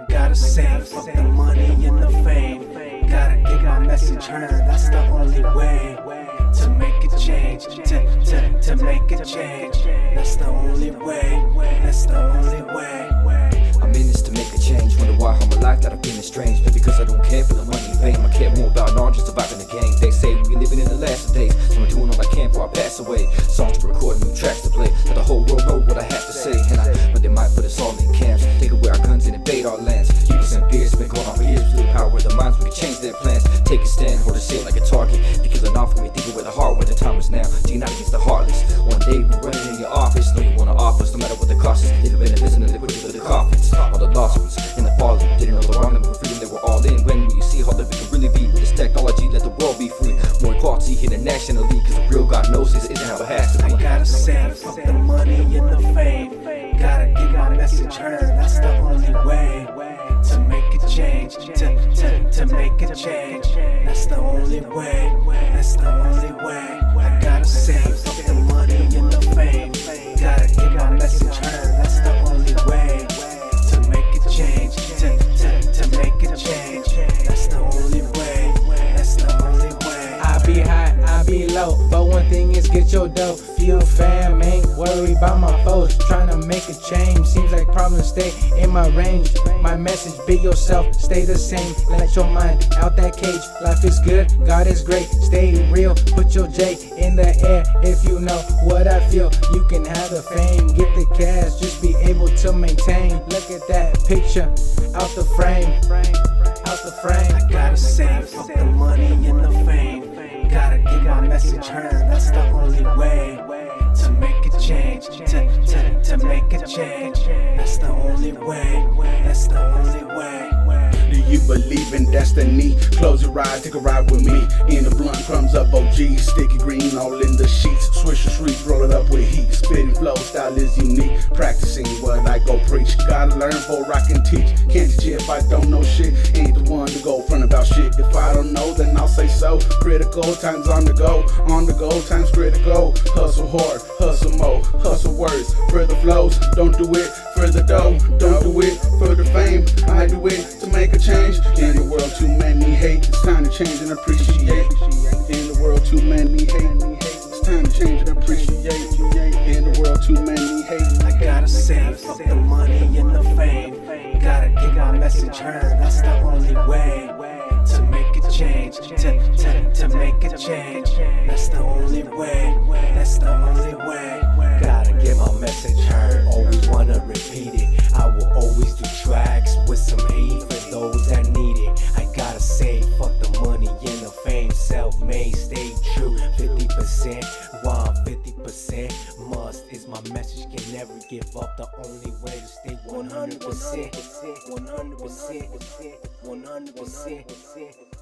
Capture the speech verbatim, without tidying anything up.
gotta say, fuck the money and the fame. Gotta get my message heard, that's the only way to make a change, to, to, to make a change. That's the only way, that's the only way. I'm in this to make a change. Wonder why how my life that I've been estranged. But because I don't care for the money and fame, I care more about knowledge and surviving the game. They say we living in the last of days, so I'm doing all I can before I pass away. Songs to record, new tracks to play, let the whole world know what I have to say. And I, but they might put us all in camps, take away our guns and invade our lands. Evils and fears been going on for years. Through the power of the minds, we can change their plans. Take a stand, hold a shit like a target. Be killing off me, thinking with the heart, where the time is now. Do you not against the heartless? One day we're running in your office, know you wanna offer us, no matter what the cost is. If it benefits and the liquidity for the coffins, all the lost ones in the fallen didn't know the wrong number for freedom, they were all in. When will you see how that we can really be with this technology? Let the world be free. More equality internationally, cause the real God knows this isn't how it has to be. I gotta say, fuck the money and the fame. Gotta get my message heard, that's the only way to make a change, to, to, to make a change. That's the only way, that's the only way. I gotta say, fuck the money and the fame. Gotta get my message heard, that's the only way to make a change, to, to, to make a change. That's the only way, that's the only way. I be high, I be low, but one thing is get your dough. Few fam, ain't worried about my foes. Tryna make a change, seems like problems stay in my range. My message, be yourself, stay the same. Let your mind out that cage. Life is good, God is great, stay real. Put your J in the air if you know what I feel. You can have the fame, get the cash, just be able to maintain. Look at that picture, out the frame, out the frame. I gotta say, fuck the money and the fame. Gotta get my message heard, that's the only way to make a change, to, to, to make a change. That's the only way, that's the only way. Do you believe in destiny? Close your eyes, take a ride with me. In the blunt crumbs of O G, sticky green all in the sheets. Swish the streets, roll it up with heat. Spitting flow, style is unique. Practicing what I go preach. Gotta learn before I can teach. Can't teach if I don't know shit. Ain't the one to go front about shit. If I don't know, then I'll say so. Critical times on the go, on the go times critical. Hustle hard, hustle more, hustle words for the flows. Don't do it for the dough, don't do it for the fame. I do it to make a change. In the world too many hate, it's time to change and appreciate. In the world too many hate, it's time to change and appreciate. In the world too many hate. I gotta say, fuck the money and the fame. Gotta get my message heard, that's the only way to make a change, to, to, to make a change. That's the only way, that's the only way. Gotta get my message heard, always wanna repeat it. I will always do tracks with some heat for those that need it. I gotta say, fuck the money and the fame. Self-made, stay true, fifty percent raw, fifty percent must is my message. Can never give up, the only way to stay one hundred percent, one hundred percent, one hundred percent.